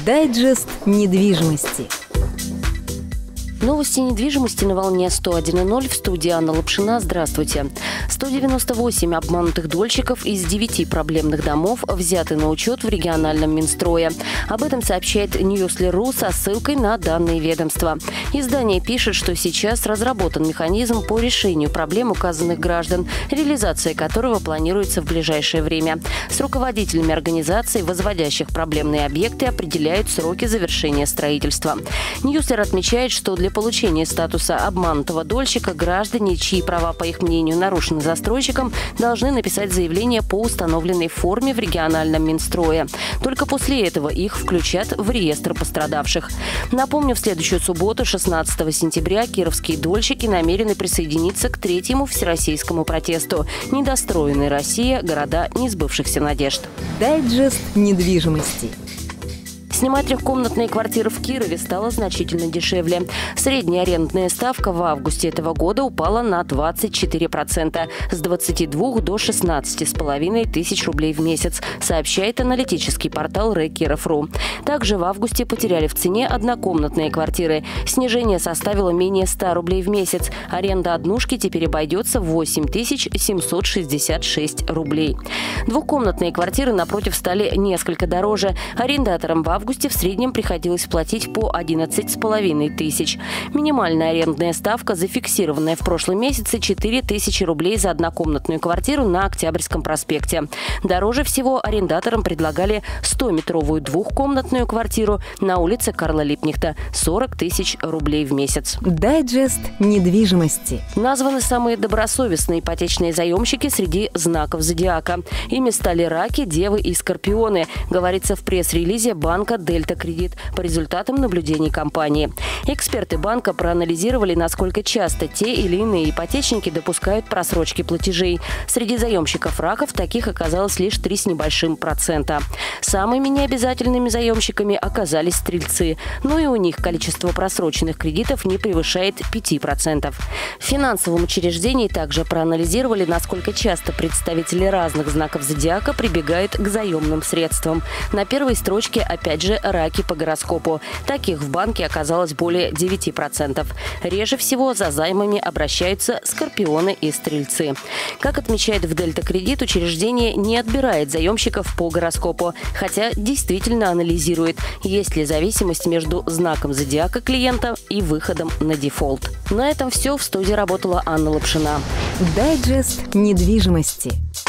Дайджест недвижимости. Новости недвижимости на волне 101.0. В студии Анна Лапшина. Здравствуйте. 198 обманутых дольщиков из 9 проблемных домов взяты на учет в региональном Минстрое. Об этом сообщает Newsler.ru со ссылкой на данные ведомства. Издание пишет, что сейчас разработан механизм по решению проблем указанных граждан, реализация которого планируется в ближайшее время. С руководителями организаций, возводящих проблемные объекты, определяют сроки завершения строительства. Newsler отмечает, что для получения статуса обманутого дольщика граждане, чьи права, по их мнению, нарушены застройщиком, должны написать заявление по установленной форме в региональном Минстрое. Только после этого их включат в реестр пострадавших. Напомню, в следующую субботу, 16 сентября, кировские дольщики намерены присоединиться к 3-му всероссийскому протесту «Недостроенная Россия. Города несбывшихся надежд». Дайджест недвижимости. Снимать трехкомнатные квартиры в Кирове стало значительно дешевле. Средняя арендная ставка в августе этого года упала на 24%, с 22 до 16,5 тысяч рублей в месяц, сообщает аналитический портал РЭКиров.ру. Также в августе потеряли в цене однокомнатные квартиры. Снижение составило менее 100 рублей в месяц. Аренда однушки теперь обойдется в 8 766 рублей. Двухкомнатные квартиры, напротив, стали несколько дороже. Арендаторам в августе в среднем приходилось платить по 11,5 тысяч. Минимальная арендная ставка, зафиксированная в прошлом месяце, 4 тысячи рублей за однокомнатную квартиру на Октябрьском проспекте. Дороже всего арендаторам предлагали 100-метровую двухкомнатную квартиру на улице Карла Липкнехта – 40 тысяч рублей в месяц. Дайджест недвижимости. Названы самые добросовестные ипотечные заемщики среди знаков зодиака. Ими стали раки, девы и скорпионы, говорится в пресс-релизе банка «Дельта Кредит» по результатам наблюдений компании. Эксперты банка проанализировали, насколько часто те или иные ипотечники допускают просрочки платежей. Среди заемщиков раков таких оказалось лишь 3 с небольшим %. Самыми необязательными заемщиками оказались стрельцы. Но и у них количество просроченных кредитов не превышает 5%. В финансовом учреждении также проанализировали, насколько часто представители разных знаков зодиака прибегают к заемным средствам. На первой строчке опять же раки по гороскопу. Таких в банке оказалось более 9%. Реже всего за займами обращаются скорпионы и стрельцы. Как отмечает в Дельта Кредит, учреждение не отбирает заемщиков по гороскопу, хотя действительно анализирует, есть ли зависимость между знаком зодиака клиента и выходом на дефолт. На этом все. В студии работала Анна Лапшина. Дайджест недвижимости.